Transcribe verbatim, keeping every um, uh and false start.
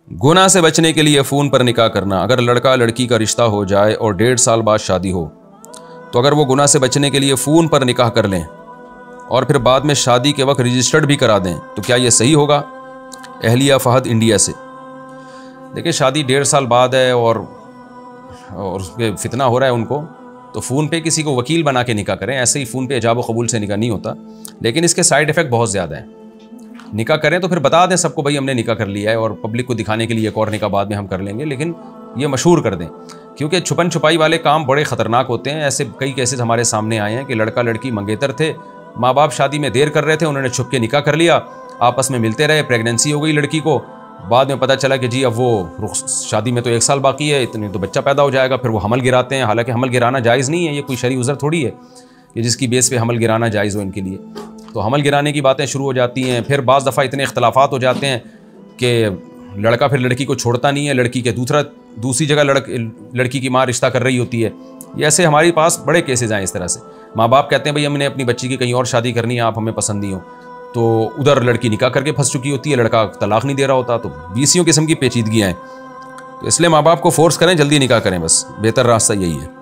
गुनाह से बचने के लिए फ़ोन पर निकाह करना। अगर लड़का लड़की का रिश्ता हो जाए और डेढ़ साल बाद शादी हो तो अगर वो गुनाह से बचने के लिए फ़ोन पर निकाह कर लें और फिर बाद में शादी के वक्त रजिस्टर्ड भी करा दें तो क्या ये सही होगा? अहलिया फ़हद इंडिया से। देखिए, शादी डेढ़ साल बाद है और और उस पर फितना हो रहा है उनको, तो फ़ोन पे किसी को वकील बना के निकाह करें। ऐसे ही फ़ोन पे इजाब व कबूल से निकाह नहीं होता, लेकिन इसके साइड इफ़ेक्ट बहुत ज़्यादा हैं। निकाह करें तो फिर बता दें सबको, भाई हमने निकाह कर लिया है, और पब्लिक को दिखाने के लिए एक और निकाह बाद में हम कर लेंगे, लेकिन ये मशहूर कर दें, क्योंकि छुपन छुपाई वाले काम बड़े ख़तरनाक होते हैं। ऐसे कई केसेस हमारे सामने आए हैं कि लड़का लड़की मंगेतर थे, माँ बाप शादी में देर कर रहे थे, उन्होंने छुप के निकाह कर लिया, आपस में मिलते रहे, प्रेगनेंसी हो गई लड़की को, बाद में पता चला कि जी अब वो शादी में तो एक साल बाकी है, इतने तो बच्चा पैदा हो जाएगा, फिर वो हमल गिराते हैं। हालांकि हमल गिराना जायज़ नहीं है, ये कोई शरई उज़र थोड़ी है कि जिसकी बेस पे हमल गिराना जायज़ हो इनके लिए। तो हमल गिराने की बातें शुरू हो जाती हैं। फिर बाज़ दफ़ा इतने इख्तलाफात हो जाते हैं कि लड़का फिर लड़की को छोड़ता नहीं है, लड़की के दूसरा दूसरी जगह लड़क लड़की की माँ रिश्ता कर रही होती है। ये ऐसे हमारे पास बड़े केसेज आए इस तरह से। माँ बाप कहते हैं भाई हमने अपनी बच्ची की कहीं और शादी करनी है, आप हमें पसंद नहीं हो, तो उधर लड़की निकाह करके फंस चुकी होती है, लड़का तलाक नहीं दे रहा होता। तो बीसियों किस्म की पेचीदगियाँ हैं। तो इसलिए माँ बाप को फोर्स करें, जल्दी निकाह करें, बस बेहतर रास्ता यही है।